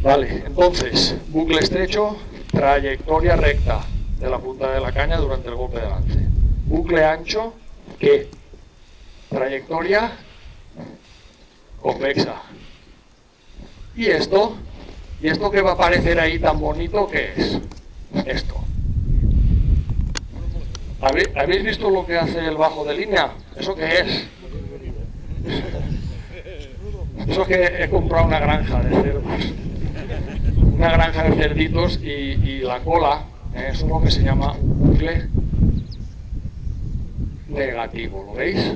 Vale, entonces, bucle estrecho, trayectoria recta de la punta de la caña durante el golpe de lance. Bucle ancho, ¿qué? Trayectoria convexa. ¿Y esto? ¿Y esto que va a aparecer ahí tan bonito, qué es? Esto. ¿Habéis visto lo que hace el bajo de línea? ¿Eso qué es? Eso es que he comprado una granja de cerdos. Una granja de cerditos y la cola es lo que se llama un bucle negativo. ¿Lo veis?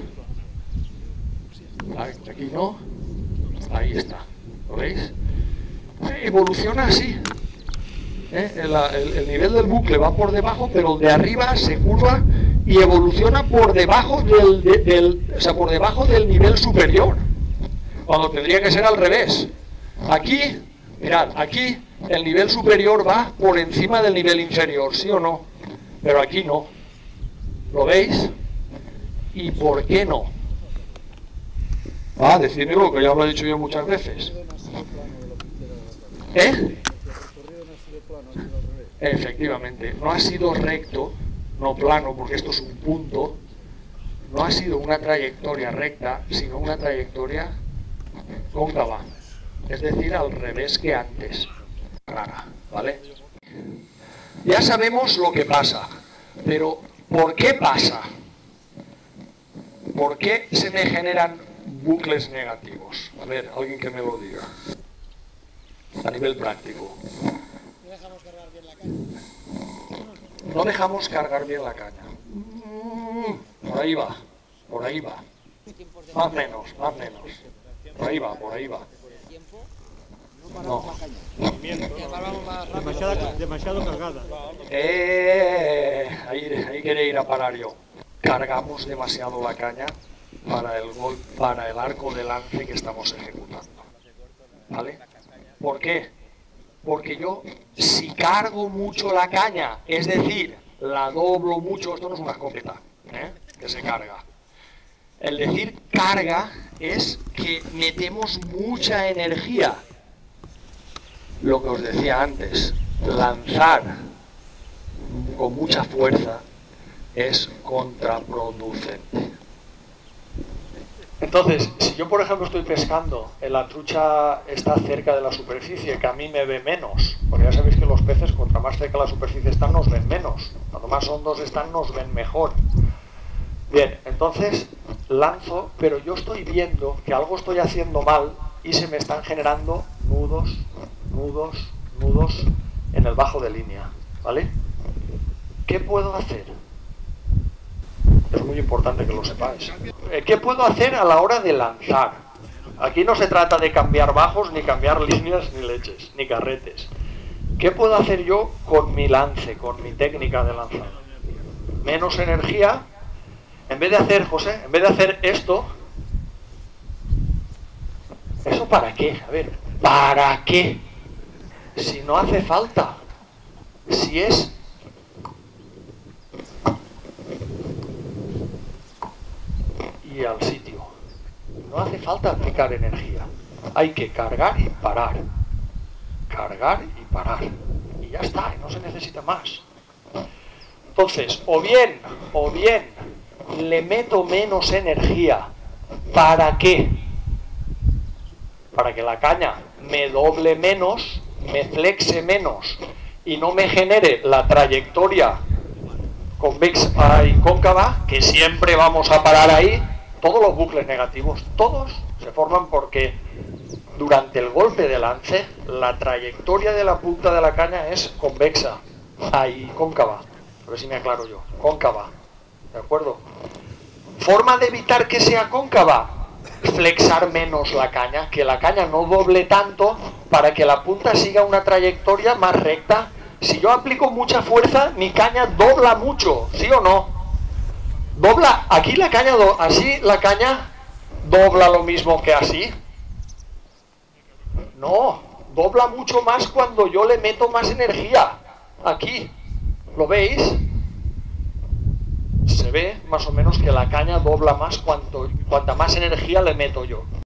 Aquí no. Ahí está. ¿Lo veis? Evoluciona así. El nivel del bucle va por debajo, pero el de arriba se curva y evoluciona por debajo por debajo del nivel superior, cuando tendría que ser al revés. Aquí, mirad, aquí el nivel superior va por encima del nivel inferior, ¿sí o no? Pero aquí no. ¿Lo veis? ¿Y por qué no? Decídmelo, que ya lo he dicho yo muchas veces. Efectivamente, no ha sido recto, no plano, porque esto es un punto. No ha sido una trayectoria recta, sino una trayectoria cóncava. Es decir, al revés que antes. Rara, ¿vale? Ya sabemos lo que pasa, pero ¿por qué pasa? ¿Por qué se me generan bucles negativos? A ver, alguien que me lo diga. A nivel práctico. No dejamos cargar bien la caña. No dejamos cargar bien la caña. Por ahí va, por ahí va. Más o menos, más o menos. Por ahí va, por ahí va. No. Demasiado cargada. Ahí quería ir a parar yo. Cargamos demasiado la caña para el arco de lance que estamos ejecutando. ¿Vale? ¿Por qué? Porque yo, si cargo mucho la caña, es decir, la doblo mucho, esto no es una escopeta, que se carga. El decir carga es que metemos mucha energía. Lo que os decía antes, lanzar con mucha fuerza es contraproducente. Entonces, si yo por ejemplo estoy pescando, la trucha está cerca de la superficie, que a mí me ve menos, porque ya sabéis que los peces, contra más cerca de la superficie están, nos ven menos. Cuanto más hondos están, nos ven mejor. Bien, entonces lanzo, pero yo estoy viendo que algo estoy haciendo mal y se me están generando nudos en el bajo de línea, ¿vale? ¿Qué puedo hacer? Es muy importante que lo sepáis. ¿Qué puedo hacer a la hora de lanzar? Aquí no se trata de cambiar bajos, ni cambiar líneas, ni leches, ni carretes. ¿Qué puedo hacer yo con mi lance, con mi técnica de lanzar? Menos energía. En vez de hacer, José, en vez de hacer esto, ¿eso para qué? A ver, ¿para qué? Si no hace falta, si es y al sitio, no hace falta aplicar energía, hay que cargar y parar, y ya está, y no se necesita más. Entonces, o bien le meto menos energía. ¿Para qué? Para que la caña me doble menos, me flexe menos y no me genere la trayectoria convexa y cóncava, que siempre vamos a parar ahí. Todos los bucles negativos, todos se forman porque durante el golpe de lance la trayectoria de la punta de la caña es convexa y cóncava. A ver si me aclaro yo. Cóncava, ¿de acuerdo? Forma de evitar que sea cóncava: flexar menos la caña, que la caña no doble tanto para que la punta siga una trayectoria más recta. Si yo aplico mucha fuerza, mi caña dobla mucho, ¿sí o no? Dobla, aquí la caña, así la caña dobla lo mismo que así. No, dobla mucho más cuando yo le meto más energía. Aquí, ¿lo veis? Se ve más o menos que la caña dobla más cuanta más energía le meto yo.